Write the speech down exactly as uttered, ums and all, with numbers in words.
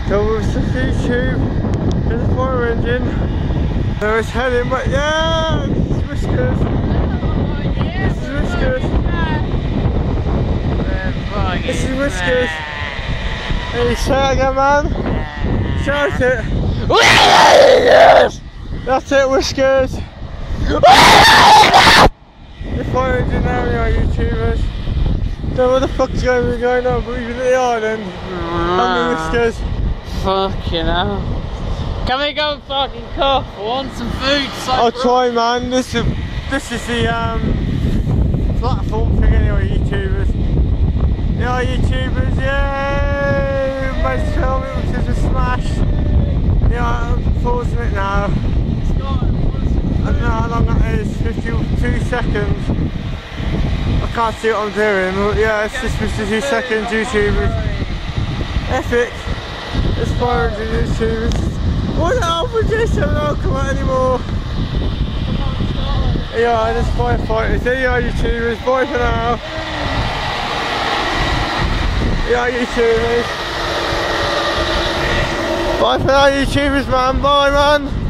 So we'll stick YouTube, there's a fire engine. There it's heading, but yeah, this is whiskers. This is whiskers. This is whiskers. Hey, shout again, man. Shout it. That's it, whiskers. The fire engine now, you know, YouTubers. Don't know what the fuck's going to be going on, but we've been at the island. And the whiskers. Fucking hell. Can we go and fucking cough? I want some food. So I'll try, man. This is this is the um platform thing anyway, YouTubers. Yeah, YouTubers, yay! Everybody's filming because we're smashed. Yeah, I'm pausing it now. I don't know how long that is, fifty-two seconds. I can't see what I'm doing, but yeah, it's just fifty-two seconds, YouTubers. Epic. It's fire engine, YouTubers. What the hell for this? I don't come out anymore. Yeah, there's firefighters. There you are, YouTubers. Bye for now. Yeah, YouTubers. Bye for now, YouTubers, man. Bye, man.